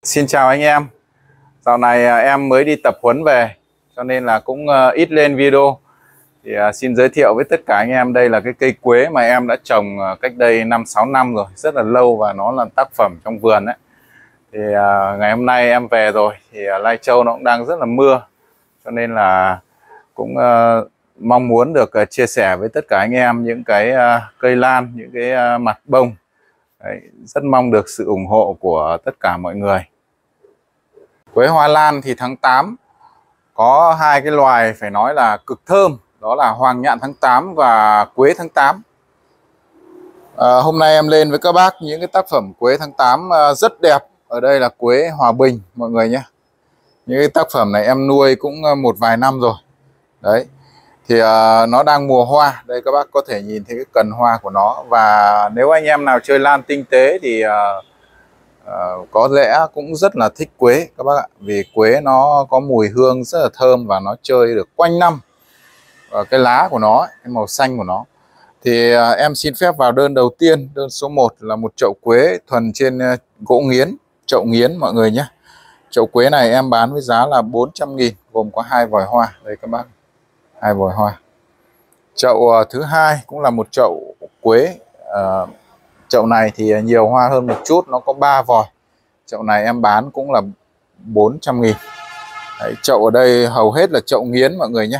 Xin chào anh em. Dạo này em mới đi tập huấn về cho nên là cũng ít lên video. Thì xin giới thiệu với tất cả anh em, đây là cái cây quế mà em đã trồng cách đây 5-6 năm rồi, rất là lâu và nó là tác phẩm trong vườn đấy. Thì ngày hôm nay em về rồi thì Lai Châu nó cũng đang rất là mưa, cho nên là cũng mong muốn được chia sẻ với tất cả anh em những cái cây lan, những cái mặt bông. Đấy, rất mong được sự ủng hộ của tất cả mọi người. Quế hoa lan thì tháng 8 có hai cái loài phải nói là cực thơm, đó là hoàng nhạn tháng 8 và quế tháng 8. Hôm nay em lên với các bác những cái tác phẩm quế tháng 8 rất đẹp. Ở đây là quế Hòa Bình mọi người nhé. Những cái tác phẩm này em nuôi cũng một vài năm rồi. Đấy, thì nó đang mùa hoa. Đây các bác có thể nhìn thấy cái cần hoa của nó. Và nếu anh em nào chơi lan tinh tế thì có lẽ cũng rất là thích quế các bác ạ, vì quế nó có mùi hương rất là thơm và nó chơi được quanh năm. Và cái lá của nó, cái màu xanh của nó. Thì em xin phép vào đơn đầu tiên. Đơn số 1 là một chậu quế thuần trên gỗ nghiến, chậu nghiến mọi người nhé. Chậu quế này em bán với giá là 400.000, gồm có 2 vòi hoa. Đây các bác, 2 vòi hoa. Chậu thứ hai cũng là một chậu quế. Chậu này thì nhiều hoa hơn một chút, nó có 3 vòi. Chậu này em bán cũng là 400.000. Đấy, chậu ở đây hầu hết là chậu nghiến mọi người nhé.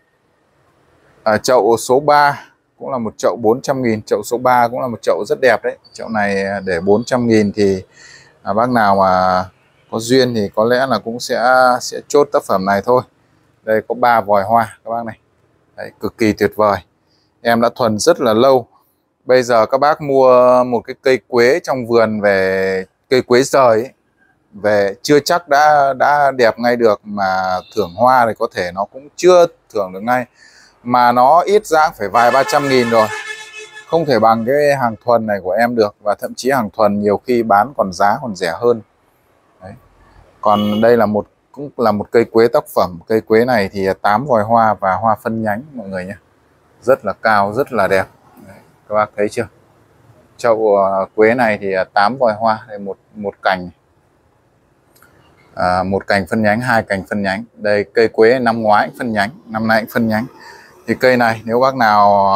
Chậu số 3 cũng là một chậu 400.000. Chậu số 3 cũng là một chậu rất đẹp đấy. Chậu này để 400.000 thì bác nào mà có duyên thì có lẽ là cũng sẽ chốt tác phẩm này thôi. Đây có 3 vòi hoa các bác này. Đấy, cực kỳ tuyệt vời. Em đã thuần rất là lâu. Bây giờ các bác mua một cái cây quế trong vườn về, cây quế rời ấy, về chưa chắc đã đẹp ngay được, mà thưởng hoa thì có thể nó cũng chưa thưởng được ngay, mà nó ít ra phải vài 300.000 rồi, không thể bằng cái hàng thuần này của em được. Và thậm chí hàng thuần nhiều khi bán còn giá còn rẻ hơn. Đấy. Còn đây là cũng là một cây quế tác phẩm. Cây quế này thì 8 vòi hoa và hoa phân nhánh mọi người nhé, rất là cao, rất là đẹp. Đấy, các bác thấy chưa? Chậu quế này thì 8 vòi hoa. Đây một cành, một cành phân nhánh, 2 cành phân nhánh. Đây cây quế năm ngoái phân nhánh, năm nay cũng phân nhánh. Thì cây này nếu bác nào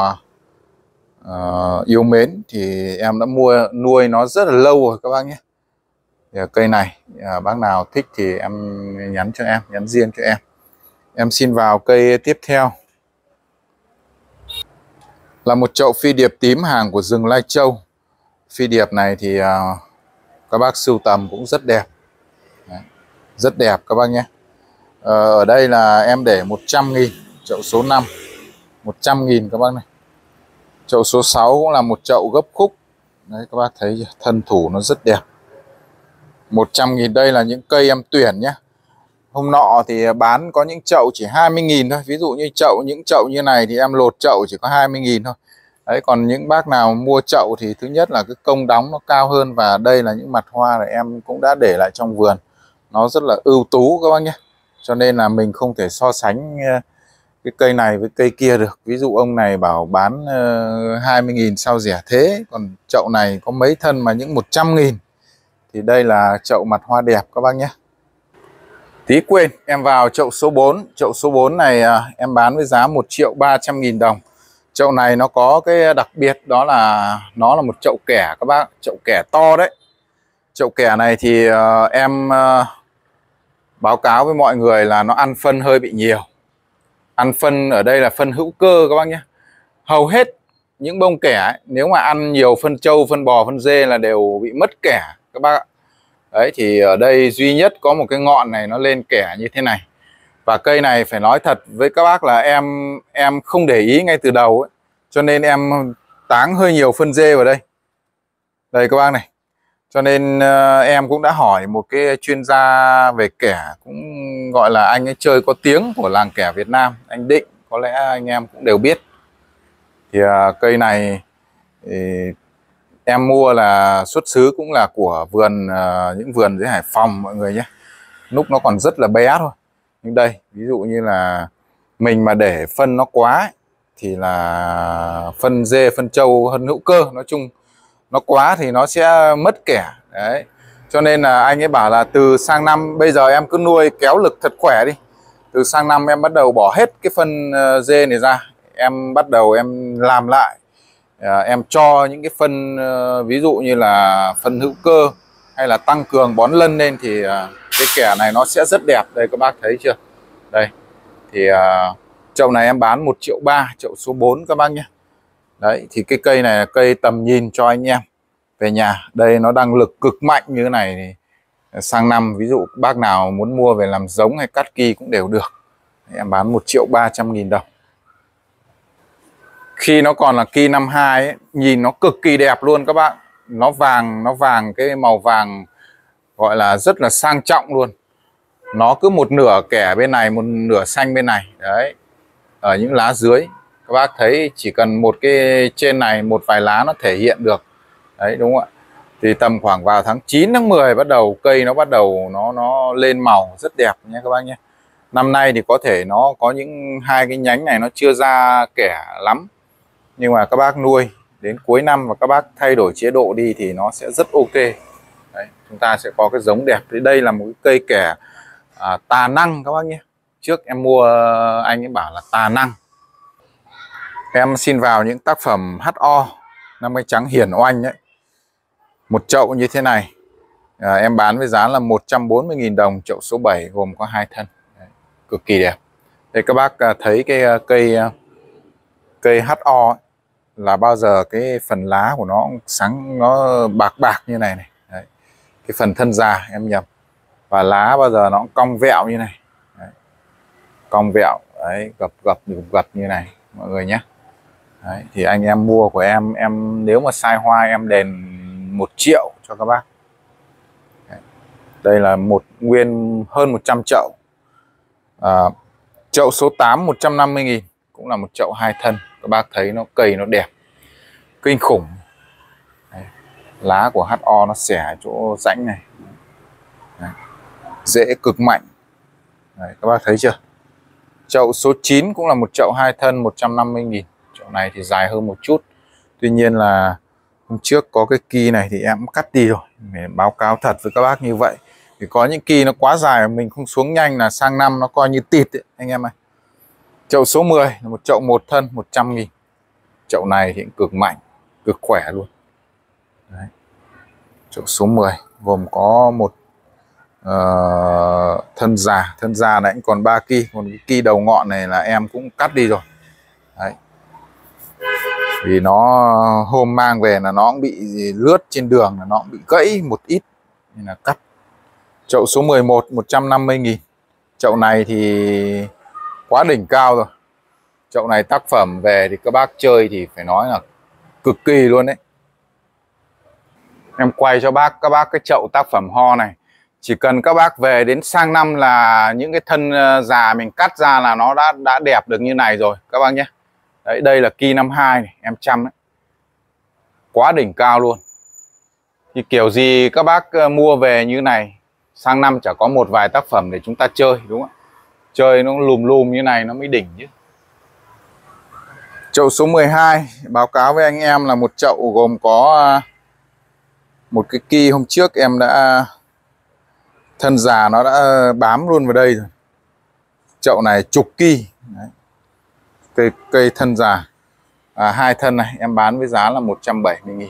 yêu mến thì em đã nuôi nó rất là lâu rồi các bác nhé. Thì cây này bác nào thích thì em nhắn cho em, nhắn riêng cho em. Em xin vào cây tiếp theo là một chậu phi điệp tím hàng của rừng Lai Châu. Phi điệp này thì các bác sưu tầm cũng rất đẹp. Đấy, rất đẹp các bác nhé. Ở đây là em để 100.000. Chậu số 5 100.000 các bác này. Chậu số 6 cũng là một chậu gấp khúc. Đấy các bác thấy thân thủ nó rất đẹp. 100.000. Đây là những cây em tuyển nhé. Hôm nọ thì bán có những chậu chỉ 20.000 thôi. Ví dụ như những chậu như này thì em lột chậu chỉ có 20.000 thôi. Đấy, còn những bác nào mua chậu thì thứ nhất là cái công đóng nó cao hơn. Và đây là những mặt hoa là em cũng đã để lại trong vườn, nó rất là ưu tú các bác nhé. Cho nên là mình không thể so sánh cái cây này với cây kia được. Ví dụ ông này bảo bán 20.000 sao rẻ thế, còn chậu này có mấy thân mà những 100.000. Thì đây là chậu mặt hoa đẹp các bác nhé. Tí quên, em vào chậu số 4. Chậu số 4 này em bán với giá 1.300.000 đồng. Chậu này nó có cái đặc biệt đó là nó là một chậu kẻ các bác, chậu kẻ to đấy. Chậu kẻ này thì em báo cáo với mọi người là nó ăn phân hơi bị nhiều. Ăn phân ở đây là phân hữu cơ các bác nhé. Hầu hết những bông kẻ ấy, nếu mà ăn nhiều phân trâu, phân bò, phân dê là đều bị mất kẻ các bác ạ. Đấy, thì ở đây duy nhất có một cái ngọn này nó lên kẻ như thế này. Và cây này phải nói thật với các bác là em không để ý ngay từ đầu ấy, cho nên em táng hơi nhiều phân dê vào đây. Đây các bác này. Cho nên em cũng đã hỏi một cái chuyên gia về kẻ, cũng gọi là anh ấy chơi có tiếng của làng kẻ Việt Nam, anh Định, có lẽ anh em cũng đều biết. Thì cây này thì em mua là xuất xứ cũng là của những vườn dưới Hải Phòng mọi người nhé. Lúc nó còn rất là bé thôi. Nhưng đây, ví dụ như là mình mà để phân nó quá ấy, thì là phân dê, phân trâu, phân hữu cơ, nói chung nó quá thì nó sẽ mất kẻ. Đấy. Cho nên là anh ấy bảo là từ sang năm bây giờ em cứ nuôi kéo lực thật khỏe đi. Từ sang năm em bắt đầu bỏ hết cái phân dê này ra. Em bắt đầu em làm lại. Em cho những cái phân ví dụ như là phân hữu cơ hay là tăng cường bón lân lên thì cái kẻ này nó sẽ rất đẹp. Đây các bác thấy chưa? Đây. Thì chậu này em bán 1,3 triệu, chậu số 4 các bác nhé. Đấy, thì cái cây này là cây tầm nhìn cho anh em về nhà. Đây nó đang lực cực mạnh như thế này thì sang năm ví dụ bác nào muốn mua về làm giống hay cắt ki cũng đều được. Đấy, em bán 1.300.000 đồng. Khi nó còn là ki 52 ấy, nhìn nó cực kỳ đẹp luôn các bạn. Nó vàng cái màu vàng gọi là rất là sang trọng luôn. Nó cứ một nửa kẻ bên này, một nửa xanh bên này. Đấy. Ở những lá dưới các bác thấy chỉ cần một cái trên này một vài lá nó thể hiện được. Đấy đúng không ạ? Thì tầm khoảng vào tháng 9 tháng 10 bắt đầu cây nó bắt đầu nó lên màu rất đẹp nhé các bác nhé. Năm nay thì có thể nó có những hai cái nhánh này nó chưa ra kẻ lắm. Nhưng mà các bác nuôi đến cuối năm và các bác thay đổi chế độ đi thì nó sẽ rất ok. Đấy, chúng ta sẽ có cái giống đẹp. Thì đây là một cái cây kẻ tà năng các bác nhé. Trước em mua anh ấy bảo là tà năng. Em xin vào những tác phẩm HO năm cây trắng hiển oanh đấy. Một chậu như thế này em bán với giá là 140.000 đồng. Chậu số 7 gồm có 2 thân. Đấy, cực kỳ đẹp. Đây các bác thấy cái cây HO ấy, là bao giờ cái phần lá của nó sáng nó bạc bạc như này này. Đấy. Cái phần thân già em nhập. Và lá bao giờ nó cong vẹo như này. Đấy. Cong vẹo, đấy, gập như này mọi người nhé. Đấy. Thì anh em mua của em nếu mà sai hoa em đền 1 triệu cho các bác. Đấy. Đây là một nguyên hơn 100 chậu. Chậu số 8 150.000, cũng là một chậu 2 thân. Các bác thấy nó cây nó đẹp kinh khủng. Đấy. Lá của HO nó xẻ chỗ rãnh này. Đấy. Rễ cực mạnh. Đấy, các bác thấy chưa? Chậu số 9 cũng là một chậu 2 thân 150.000. Chậu này thì dài hơn một chút. Tuy nhiên là hôm trước có cái ki này thì em cũng cắt đi rồi. Để báo cáo thật với các bác như vậy. Vì có những ki nó quá dài mình không xuống nhanh là sang năm nó coi như tịt ấy, anh em ơi. Chậu số 10 là một chậu 1 thân 100.000. Chậu này thì cực mạnh, cực khỏe luôn. Đấy. Chậu số 10 gồm có một thân già này cũng còn 3 ki. Còn cái ki đầu ngọn này là em cũng cắt đi rồi. Đấy. Vì nó hôm mang về là nó cũng bị lướt trên đường, là nó cũng bị gãy một ít nên là cắt. Chậu số 11 150.000. Chậu này thì quá đỉnh cao rồi. Chậu này tác phẩm về thì các bác chơi thì phải nói là cực kỳ luôn đấy. Em quay cho các bác cái chậu tác phẩm ho này. Chỉ cần các bác về đến sang năm là những cái thân già mình cắt ra là nó đã đẹp được như này rồi các bác nhé. Đấy, đây là ki 52 này, em chăm đấy. Quá đỉnh cao luôn. Thì kiểu gì các bác mua về như này, sang năm chả có một vài tác phẩm để chúng ta chơi đúng không ạ? Chơi nó lùm như này nó mới đỉnh chứ. Chậu số 12 báo cáo với anh em là một chậu gồm có một cái ki hôm trước em đã thân già nó đã bám luôn vào đây rồi. Chậu này chục ki. Đấy. Cây thân già 2 thân này em bán với giá là 170.000.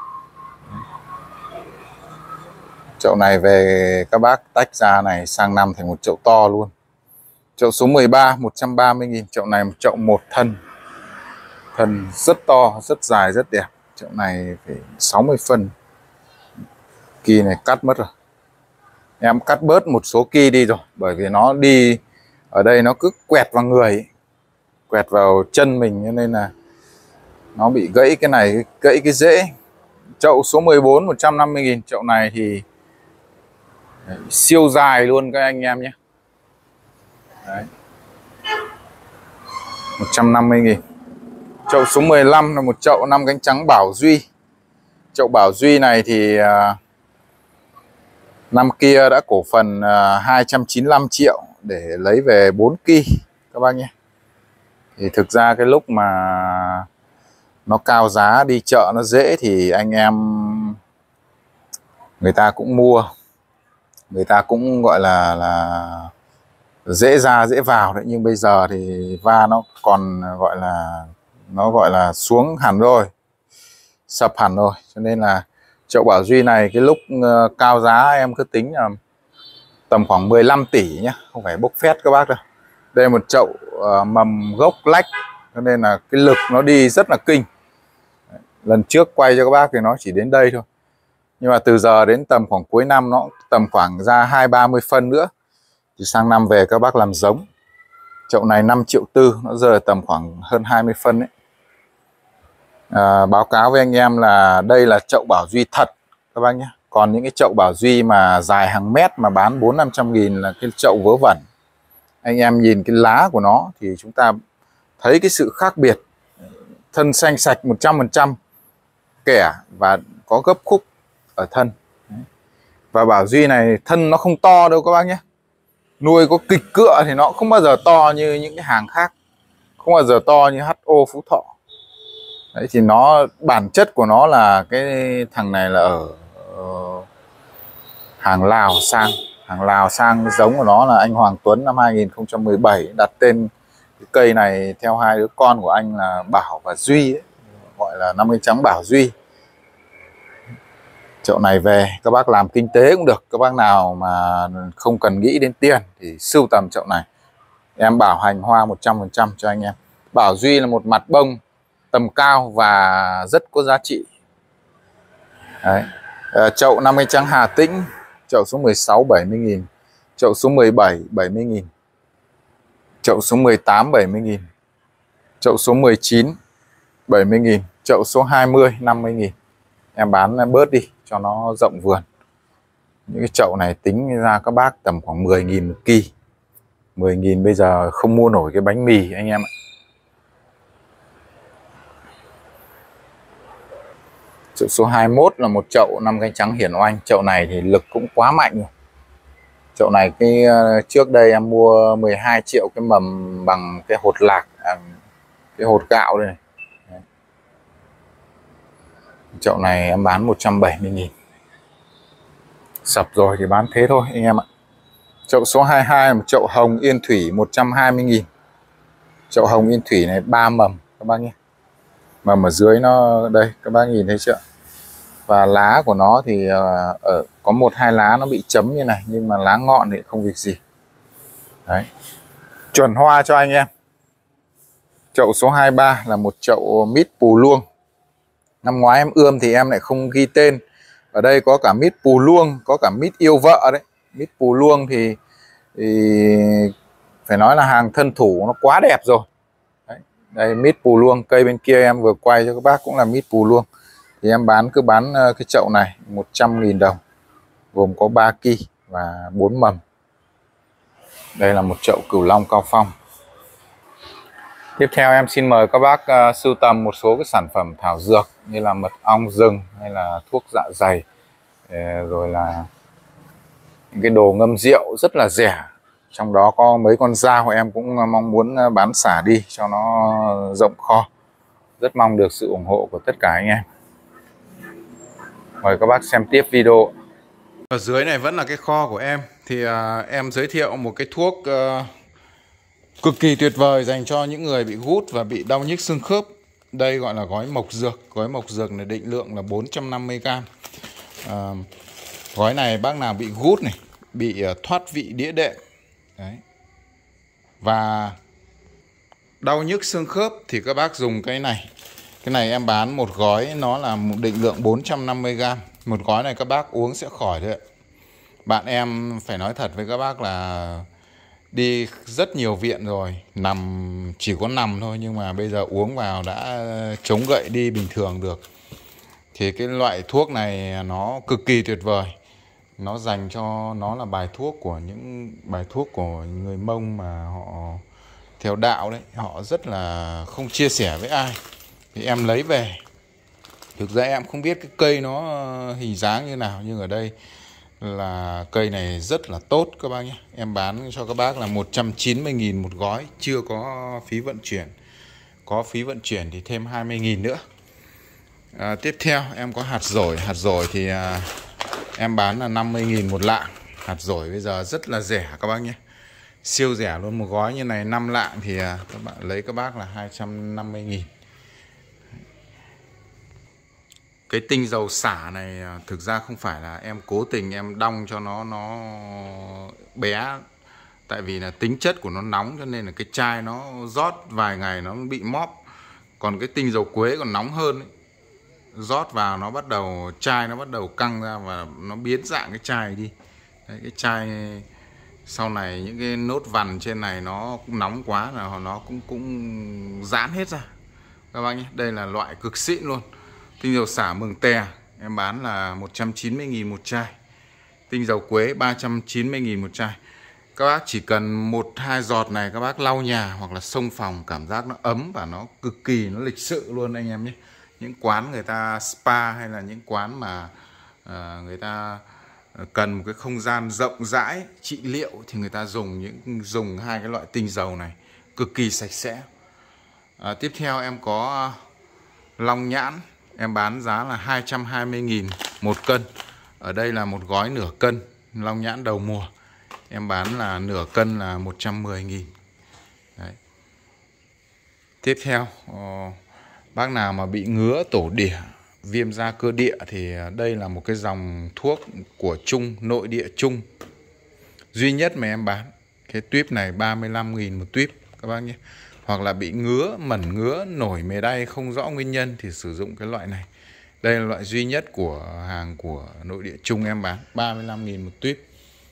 Chậu này về các bác tách ra này sang năm thành một chậu to luôn. Chậu số 13 130.000. Chậu này một chậu 1 thân. Thân rất to, rất dài, rất đẹp. Chậu này phải 60 phân. Ki này cắt mất rồi. Em cắt bớt một số ki đi rồi. Bởi vì nó đi ở đây nó cứ quẹt vào người ấy. Quẹt vào chân mình cho nên là nó bị gãy cái này, gãy cái rễ. Chậu số 14 150.000. Chậu này thì siêu dài luôn các anh em nhé. Đấy. 150.000. Chậu số 15 là một chậu 5 cánh trắng Bảo Duy. Chậu Bảo Duy này thì năm kia đã cổ phần 295 triệu để lấy về 4 ki các bác nhé. Thì thực ra cái lúc mà nó cao giá đi chợ nó dễ thì anh em người ta cũng mua. người ta cũng gọi là dễ ra dễ vào đấy, nhưng bây giờ thì va nó còn gọi là xuống hẳn rồi, sập hẳn rồi, cho nên là chậu Bảo Duy này cái lúc cao giá em cứ tính là tầm khoảng 15 tỷ nhá, không phải bốc phét các bác đâu. Đây là một chậu mầm gốc lách, cho nên là cái lực nó đi rất là kinh. Lần trước quay cho các bác thì nó chỉ đến đây thôi, nhưng mà từ giờ đến tầm khoảng cuối năm nó tầm khoảng ra 20-30 phân nữa thì sang năm về các bác làm giống. Chậu này 5,4 triệu, nó rơi tầm khoảng hơn 20 phân đấy. Báo cáo với anh em là đây là chậu Bảo Duy thật các bác nhé. Còn những cái chậu Bảo Duy mà dài hàng mét mà bán 400-500 nghìn là cái chậu vớ vẩn. Anh em nhìn cái lá của nó thì chúng ta thấy cái sự khác biệt. Thân xanh sạch 100%, kẻ và có gấp khúc ở thân. Và Bảo Duy này thân nó không to đâu các bác nhé. Nuôi có kịch cựa thì nó không bao giờ to như những cái hàng khác, không bao giờ to như HO Phú Thọ. Đấy thì nó bản chất của nó là cái thằng này là ở hàng Lào sang, giống của nó là anh Hoàng Tuấn năm 2017 đặt tên cái cây này theo hai đứa con của anh là Bảo và Duy ấy, gọi là 50 trắng Bảo Duy. Chậu này về các bác làm kinh tế cũng được, các bác nào mà không cần nghĩ đến tiền thì sưu tầm chậu này, em bảo hành hoa 100% cho anh em. Bảo Duy là một mặt bông tầm cao và rất có giá trị. Đấy. Chậu 50 trắng Hà Tĩnh, chậu số 16 70 nghìn, chậu số 17 70 nghìn, chậu số 18 70 nghìn, chậu số 19 70 nghìn, chậu số 20 50 nghìn. Em bán bớt đi cho nó rộng vườn. Những cái chậu này tính ra các bác tầm khoảng 10 nghìn một kỳ. 10 nghìn bây giờ không mua nổi cái bánh mì anh em ạ. Chậu số 21 là một chậu 5 cánh trắng Hiển Oanh. Chậu này thì lực cũng quá mạnh rồi. Chậu này cái trước đây em mua 12 triệu cái mầm bằng cái hột lạc, cái hột gạo đây này. Đấy. Chậu này em bán 170 nghìn. Sập rồi thì bán thế thôi anh em ạ. Chậu số 22 là một chậu hồng Yên Thủy 120 nghìn. Chậu hồng Yên Thủy này 3 mầm các bác nhé. Mầm ở dưới nó đây các bác nhìn thấy chưa? Và lá của nó thì có 1-2 lá nó bị chấm như này, nhưng mà lá ngọn thì không việc gì. Đấy. Chuẩn hoa cho anh em. Chậu số 23 là một chậu mít Pù Luông. Năm ngoái em ươm thì em lại không ghi tên. Ở đây có cả mít Pù Luông, có cả mít yêu vợ đấy. Mít Pù Luông thì phải nói là hàng thân thủ, nó quá đẹp rồi. Đấy. Đây mít Pù Luông, cây bên kia em vừa quay cho các bác cũng là mít Pù Luông. Thì em cứ bán cái chậu này 100.000 đồng, gồm có 3 ki và 4 mầm. Đây là một chậu Cửu Long Cao Phong. Tiếp theo em xin mời các bác sưu tầm một số cái sản phẩm thảo dược như là mật ong rừng hay là thuốc dạ dày, rồi là những cái đồ ngâm rượu rất là rẻ. Trong đó có mấy con dao em cũng mong muốn bán xả đi cho nó rộng kho. Rất mong được sự ủng hộ của tất cả anh em. Mời các bác xem tiếp video. Ở dưới này vẫn là cái kho của em. Thì em giới thiệu một cái thuốc cực kỳ tuyệt vời dành cho những người bị gút và bị đau nhức xương khớp. Đây gọi là gói mộc dược. Gói mộc dược này định lượng là 450g. Gói này bác nào bị gút này, bị thoát vị đĩa đệm đấy, và đau nhức xương khớp thì các bác dùng cái này. Cái này em bán một gói nó là một định lượng 450g. Một gói này các bác uống sẽ khỏi đấy. Bạn em phải nói thật với các bác là đi rất nhiều viện rồi, chỉ có nằm thôi, nhưng mà bây giờ uống vào đã chống gậy đi bình thường được. Thì cái loại thuốc này nó cực kỳ tuyệt vời. Nó dành cho, nó là bài thuốc của người Mông mà họ theo đạo đấy, họ rất là không chia sẻ với ai. Thì em lấy về. Thực ra em không biết cái cây nó hình dáng như nào, nhưng ở đây là cây này rất là tốt các bác nhé. Em bán cho các bác là 190.000 một gói, chưa có phí vận chuyển. Có phí vận chuyển thì thêm 20.000 nữa. Tiếp theo em có hạt dổi thì em bán là 50.000 một lạng. Hạt dổi bây giờ rất là rẻ các bác nhé, siêu rẻ luôn. Một gói như này 5 lạng thì các bạn lấy các bác là 250.000. Cái tinh dầu xả này thực ra không phải là em cố tình em đong cho nó bé, tại vì là tính chất của nó nóng cho nên là cái chai nó rót vài ngày nó bị móp. Còn cái tinh dầu quế còn nóng hơn ấy. Rót vào nó bắt đầu chai nó bắt đầu căng ra và nó biến dạng cái chai đi. Đấy, cái chai sau này những cái nốt vằn trên này nó cũng nóng quá là nó cũng giãn hết ra các bác nhé. Đây là loại cực xịn luôn. Tinh dầu xả Mường Tè em bán là 190.000 một chai. Tinh dầu quế 390.000 một chai. Các bác chỉ cần 1-2 giọt này các bác lau nhà hoặc là xông phòng, cảm giác nó ấm và nó cực kỳ nó lịch sự luôn anh em nhé. Những quán người ta spa hay là những quán mà người ta cần một cái không gian rộng rãi trị liệu thì người ta dùng hai cái loại tinh dầu này cực kỳ sạch sẽ. Tiếp theo em có long nhãn, em bán giá là 220.000 một cân. Ở đây là một gói nửa cân long nhãn đầu mùa, em bán là nửa cân là 110.000. Đấy. Tiếp theo bác nào mà bị ngứa tổ đỉa, viêm da cơ địa thì đây là một cái dòng thuốc của Trung, nội địa Trung duy nhất mà em bán. Cái tuyếp này 35.000 một tuyếp các bác nhé. Hoặc là bị ngứa, mẩn ngứa, nổi mề đay không rõ nguyên nhân thì sử dụng cái loại này. Đây là loại duy nhất của hàng của nội địa Trung em bán 35.000 một tuyếp.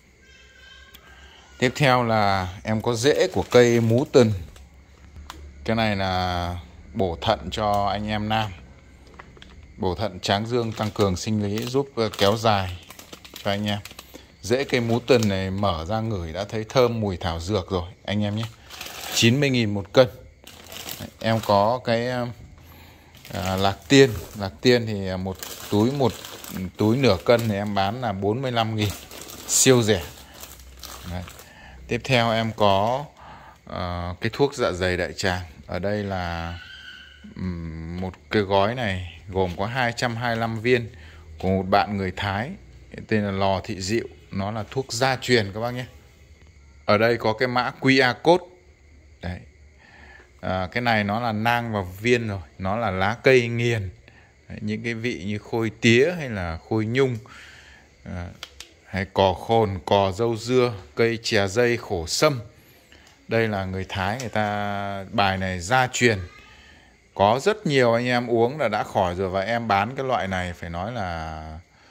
Tiếp theo là em có rễ của cây mú tần. Cái này là bổ thận cho anh em nam, bổ thận tráng dương, tăng cường sinh lý, giúp kéo dài cho anh em. Rễ cây mú tần này mở ra ngửi đã thấy thơm mùi thảo dược rồi anh em nhé. 90.000 một cân. Em có cái lạc tiên. Lạc tiên thì một túi nửa cân thì em bán là 45.000, siêu rẻ. Đấy. Tiếp theo em có cái thuốc dạ dày đại tràng. Ở đây là một cái gói này gồm có 225 viên của một bạn người Thái tên là Lò Thị Diệu. Nó là thuốc gia truyền các bác nhé. Ở đây có cái mã QR code. Đấy. Cái này nó là nang vào viên rồi, nó là lá cây nghiền. Đấy, những cái vị như khôi tía hay là khôi nhung, hay cò khồn, cò dâu dưa, cây chè dây, khổ sâm. Đây là người Thái người ta bài này gia truyền. Có rất nhiều anh em uống là đã khỏi rồi, và em bán cái loại này phải nói là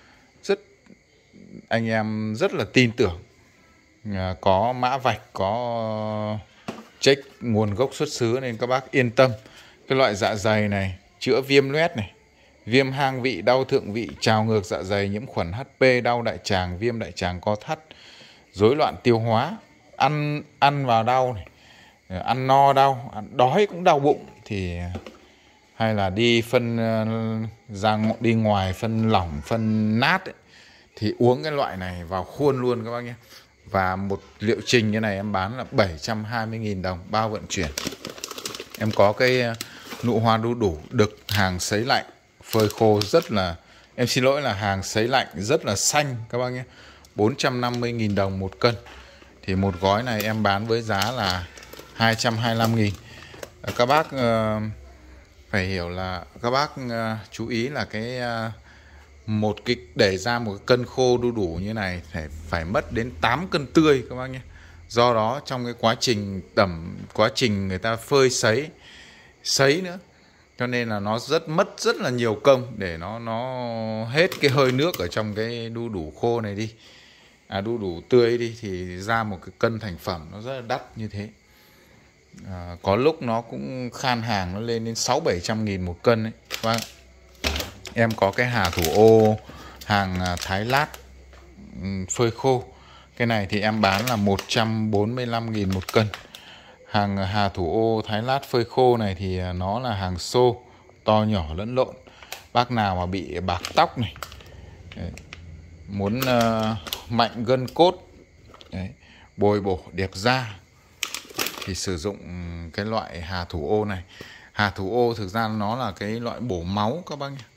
anh em rất là tin tưởng. Có mã vạch, có check nguồn gốc xuất xứ nên các bác yên tâm. Cái loại dạ dày này chữa viêm loét này, viêm hang vị, đau thượng vị, trào ngược dạ dày, nhiễm khuẩn HP, đau đại tràng, viêm đại tràng co thắt, rối loạn tiêu hóa, ăn vào đau này, ăn no đau, ăn đói cũng đau bụng, thì hay là đi phân đi ngoài phân lỏng, phân nát ấy, thì uống cái loại này vào khuôn luôn các bác nhé. Và một liệu trình như này em bán là 720.000 đồng bao vận chuyển. Em có cái nụ hoa đu đủ đực, hàng sấy lạnh phơi khô rất là, em xin lỗi là hàng sấy lạnh rất là xanh các bác nhé, 450.000 đồng một cân. Thì một gói này em bán với giá là 225.000. Các bác phải hiểu là các bác chú ý là cái một cái để ra một cân khô đu đủ như này phải mất đến 8 cân tươi các bác nhé. Do đó trong cái quá trình quá trình người ta phơi sấy nữa, cho nên là nó mất rất là nhiều công để nó hết cái hơi nước ở trong cái đu đủ khô này đi, đu đủ tươi đi, thì ra một cái cân thành phẩm nó rất là đắt như thế. Có lúc nó cũng khan hàng, nó lên đến 600-700.000 một cân ấy. Và em có cái hà thủ ô hàng Thái Lát phơi khô. Cái này thì em bán là 145.000 một cân. Hàng hà thủ ô Thái Lát phơi khô này thì nó là hàng xô, to nhỏ lẫn lộn. Bác nào mà bị bạc tóc này, muốn mạnh gân cốt, bồi bổ đẹp da thì sử dụng cái loại hà thủ ô này. Hà thủ ô thực ra nó là cái loại bổ máu các bác nhé.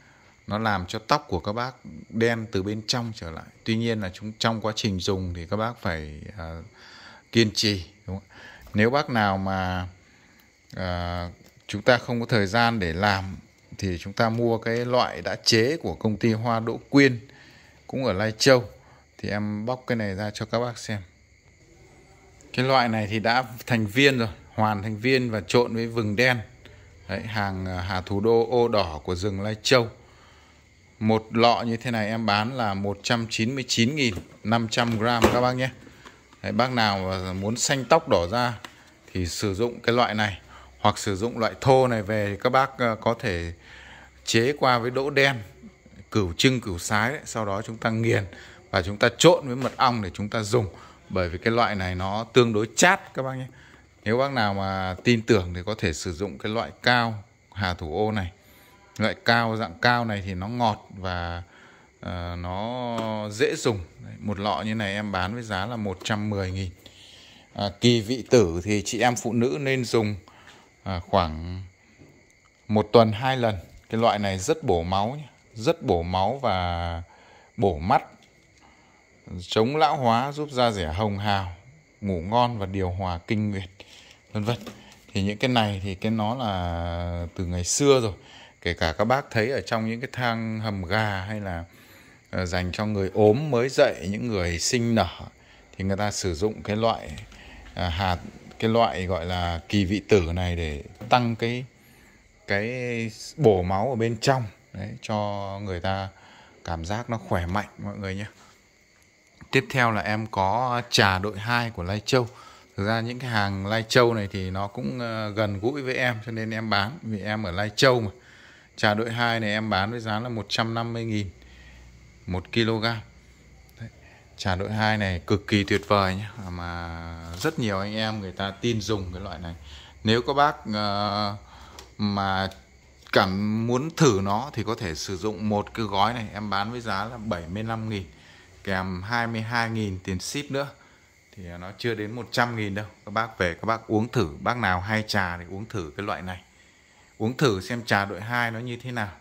nó làm cho tóc của các bác đen từ bên trong trở lại. Tuy nhiên là trong quá trình dùng thì các bác phải kiên trì, đúng không? Nếu bác nào mà chúng ta không có thời gian để làm thì chúng ta mua cái loại đã chế của công ty Hoa Đỗ Quyên, cũng ở Lai Châu. Thì em bóc cái này ra cho các bác xem. Cái loại này thì đã thành viên rồi, hoàn thành viên và trộn với vừng đen. Đấy, hàng Hà Thủ Đô ô đỏ của rừng Lai Châu. Một lọ như thế này em bán là 199.500 gram các bác nhé. Đấy, bác nào muốn xanh tóc đỏ da thì sử dụng cái loại này, hoặc sử dụng loại thô này về thì các bác có thể chế qua với đỗ đen, cửu trưng, cửu sái đấy. Sau đó chúng ta nghiền và chúng ta trộn với mật ong để chúng ta dùng. Bởi vì cái loại này nó tương đối chát các bác nhé. Nếu bác nào mà tin tưởng thì có thể sử dụng cái loại cao Hà Thủ Ô này. Loại cao, dạng cao này thì nó ngọt và nó dễ dùng. Một lọ như này em bán với giá là 110.000. Kỳ vị tử thì chị em phụ nữ nên dùng khoảng 1 tuần 2 lần. Cái loại này rất bổ máu nhé. Rất bổ máu và bổ mắt, chống lão hóa, giúp da dẻ hồng hào, ngủ ngon và điều hòa kinh nguyệt, vân vân. Thì những cái này thì nó là từ ngày xưa rồi. Kể cả các bác thấy ở trong những cái thang hầm gà, hay là dành cho người ốm mới dậy, những người sinh nở, thì người ta sử dụng cái loại cái loại gọi là kỳ vị tử này để tăng cái bổ máu ở bên trong. Đấy, cho người ta cảm giác nó khỏe mạnh mọi người nhé. Tiếp theo là em có trà đội 2 của Lai Châu. Thực ra những cái hàng Lai Châu này thì nó cũng gần gũi với em, cho nên em bán, vì em ở Lai Châu mà. Trà đội 2 này em bán với giá là 150.000 1 kg. Đấy. Trà đội 2 này cực kỳ tuyệt vời nhé, mà rất nhiều anh em người ta tin dùng cái loại này. Nếu các bác mà cảm muốn thử nó thì có thể sử dụng một cái gói này, em bán với giá là 75.000, kèm 22.000 tiền ship nữa. Thì nó chưa đến 100.000 đâu. Các bác về các bác uống thử. Bác nào hay trà thì uống thử cái loại này. Uống thử xem trà đội 2 nó như thế nào.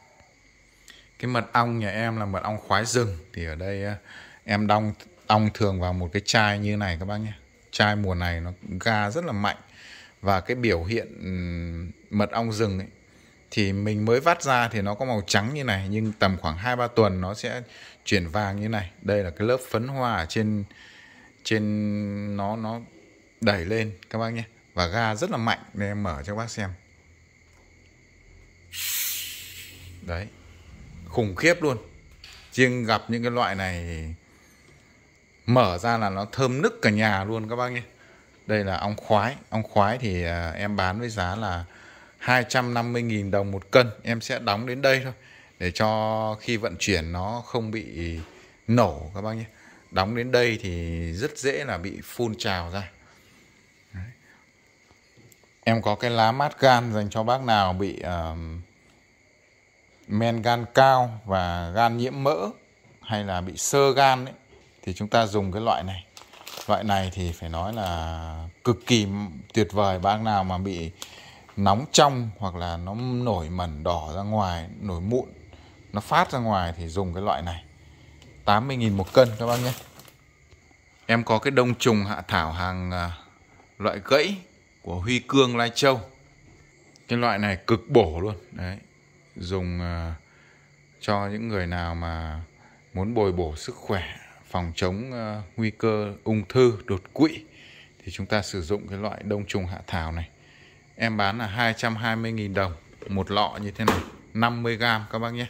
Cái mật ong nhà em là mật ong khoái rừng. Thì ở đây em ong thường vào một cái chai như này các bác nhé. Chai mùa này nó ga rất là mạnh. Và cái biểu hiện mật ong rừng ấy, thì mình mới vắt ra thì nó có màu trắng như này, nhưng tầm khoảng 2-3 tuần nó sẽ chuyển vàng như này. Đây là cái lớp phấn hoa ở trên nó đẩy lên các bác nhé. Và ga rất là mạnh, nên em mở cho các bác xem. Đấy, khủng khiếp luôn. Riêng gặp những cái loại này mở ra là nó thơm nức cả nhà luôn các bác nhé. Đây là ong khoái. Ong khoái thì em bán với giá là 250.000 đồng 1 cân. Em sẽ đóng đến đây thôi, để cho khi vận chuyển nó không bị nổ các bác nhé. Đóng đến đây thì rất dễ là bị phun trào ra. Đấy. Em có cái lá mát gan dành cho bác nào bị men gan cao và gan nhiễm mỡ, hay là bị xơ gan ấy, thì chúng ta dùng cái loại này. Loại này thì phải nói là cực kỳ tuyệt vời. Bác nào mà bị nóng trong, hoặc là nó nổi mẩn đỏ ra ngoài, nổi mụn nó phát ra ngoài, thì dùng cái loại này. 80.000 1 cân các bác nhé. Em có cái đông trùng hạ thảo hàng loại gãy của Huy Cương Lai Châu. Cái loại này cực bổ luôn. Đấy, dùng cho những người nào mà muốn bồi bổ sức khỏe, phòng chống nguy cơ ung thư, đột quỵ, thì chúng ta sử dụng cái loại đông trùng hạ thảo này. Em bán là 220.000 đồng một lọ như thế này, 50 gram các bác nhé.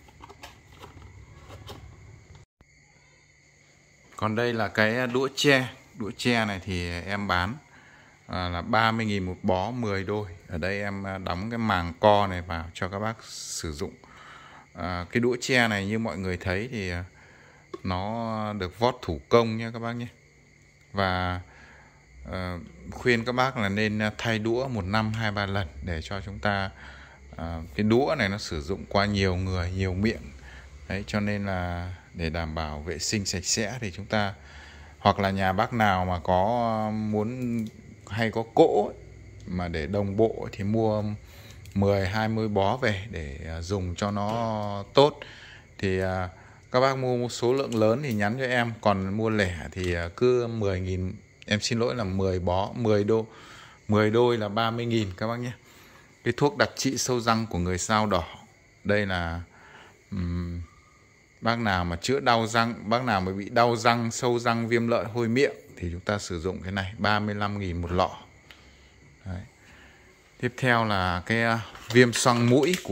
Còn đây là cái đũa tre. Đũa tre này thì em bán là 30.000 một bó, 10 đôi. Ở đây em đóng cái màng co này vào cho các bác sử dụng. Cái đũa tre này như mọi người thấy thì nó được vót thủ công nhé các bác nhé. Và khuyên các bác là nên thay đũa 1 năm 2-3 lần, để cho chúng ta cái đũa này nó sử dụng qua nhiều người, nhiều miệng. Đấy, cho nên là để đảm bảo vệ sinh sạch sẽ thì chúng ta, hoặc là nhà bác nào mà có muốn hay có cỗ ấy, mà để đồng bộ thì mua 10-20 bó về để dùng cho nó tốt. Thì các bác mua một số lượng lớn thì nhắn cho em, còn mua lẻ thì cứ 10.000, em xin lỗi là 10 bó, 10 đôi là 30.000 các bác nhé. Cái thuốc đặc trị sâu răng của người Dao Đỏ. Đây là bác nào mà chữa đau răng, bác nào mà bị đau răng, sâu răng, viêm lợi, hôi miệng thì chúng ta sử dụng cái này, 35.000 một lọ. Đấy. Tiếp theo là cái viêm xoang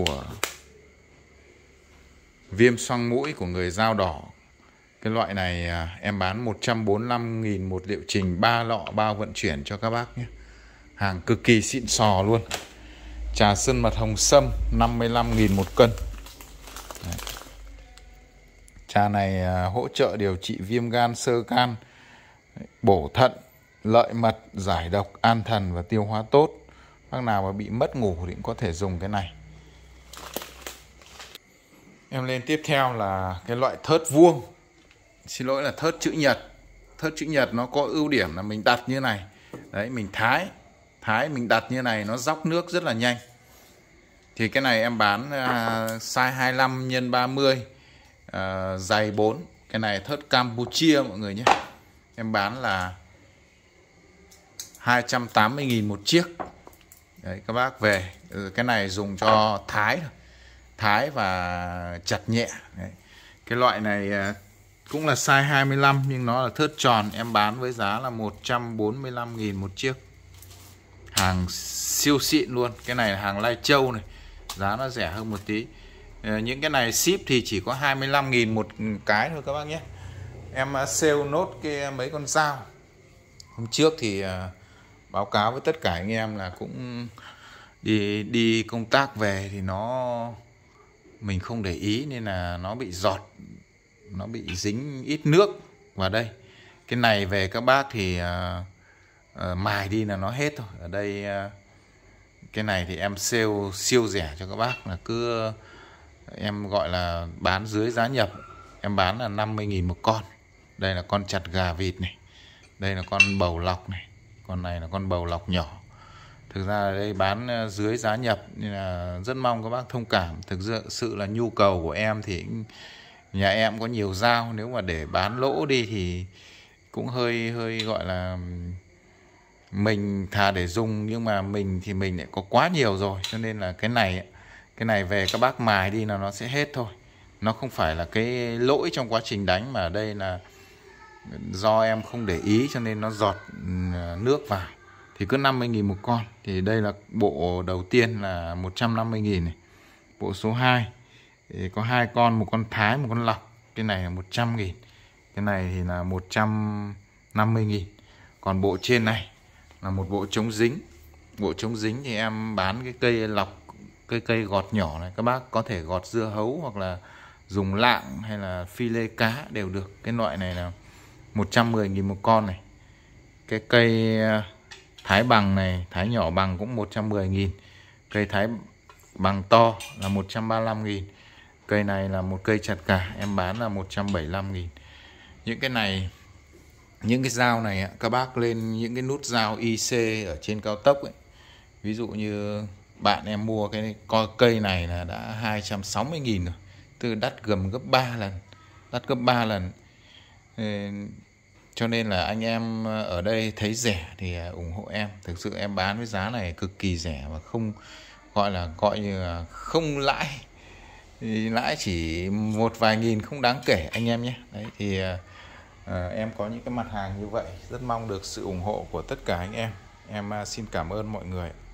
mũi của người Dao Đỏ. Cái loại này em bán 145.000 một liệu trình, 3 lọ bao vận chuyển cho các bác nhé. Hàng cực kỳ xịn sò luôn. Trà sơn mật hồng sâm 55.000 một cân. Đấy. Trà này hỗ trợ điều trị viêm gan, xơ can, bổ thận, lợi mật, giải độc, an thần và tiêu hóa tốt. Bác nào mà bị mất ngủ thì cũng có thể dùng cái này. Em lên tiếp theo là cái loại thớt vuông. Xin lỗi là thớt chữ nhật. Thớt chữ nhật nó có ưu điểm là mình đặt như này. Đấy, mình thái mình đặt như này nó dóc nước rất là nhanh. Thì cái này em bán size 25 x 30, dày 4. Cái này thớt Campuchia mọi người nhé. Em bán là 280.000 một chiếc. Đấy, các bác về. Cái này dùng cho thái và chặt nhẹ. Đấy. Cái loại này cũng là size 25 nhưng nó là thớt tròn. Em bán với giá là 145.000 một chiếc. Hàng siêu xịn luôn. Cái này là hàng Lai Châu này, giá nó rẻ hơn một tí. Những cái này ship thì chỉ có 25.000 một cái thôi các bác nhé. Em sale nốt cái mấy con dao. Hôm trước thì báo cáo với tất cả anh em là cũng đi công tác về thì mình không để ý nên là nó bị giọt, nó bị dính ít nước vào đây. Cái này về các bác thì mài đi là nó hết thôi. Ở đây cái này thì em sale siêu rẻ cho các bác, là cứ em gọi là bán dưới giá nhập. Em bán là 50.000 một con. Đây là con chặt gà vịt này. Đây là con bầu lọc này. Con này là con bầu lọc nhỏ. Thực ra ở đây bán dưới giá nhập nên là rất mong các bác thông cảm. Thực sự là nhu cầu của em thì nhà em có nhiều dao, nếu mà để bán lỗ đi thì cũng hơi gọi là mình thà để dùng, nhưng mà mình thì mình lại có quá nhiều rồi, cho nên là cái này về các bác mài đi là nó sẽ hết thôi. Nó không phải là cái lỗi trong quá trình đánh, mà đây là do em không để ý cho nên nó giọt nước vào. Thì cứ 50.000 một con. Thì đây là bộ đầu tiên là 150.000 này. Bộ số 2 thì có 2 con, một con thái, một con lọc. Cái này là 100.000. Cái này thì là 150.000. Còn bộ trên này là một bộ chống dính. Bộ chống dính thì em bán cái cây lọc, cây gọt nhỏ này. Các bác có thể gọt dưa hấu hoặc là dùng lạng hay là phi lê cá đều được. Cái loại này là 110.000 một con này. Cái cây thái bằng này, thái nhỏ bằng cũng 110.000. Cây thái bằng to là 135.000. Cây này là một cây chặt cả, em bán là 175.000. Những cái này, những cái dao này các bác lên những cái nút dao IC ở trên cao tốc ấy. Ví dụ như bạn em mua cái cây này là đã 260.000 rồi. Từ đắt gấp 3 lần. Đắt gấp 3 lần. Cho nên là anh em ở đây thấy rẻ thì ủng hộ em. Thực sự em bán với giá này cực kỳ rẻ và không gọi như là không lãi. Lãi chỉ một vài nghìn không đáng kể anh em nhé. Đấy thì em có những cái mặt hàng như vậy, rất mong được sự ủng hộ của tất cả anh em. Em xin cảm ơn mọi người.